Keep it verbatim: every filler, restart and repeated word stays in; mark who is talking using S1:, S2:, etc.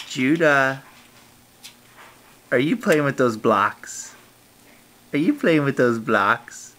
S1: Judah, are you playing with those blocks? Are you playing with those blocks?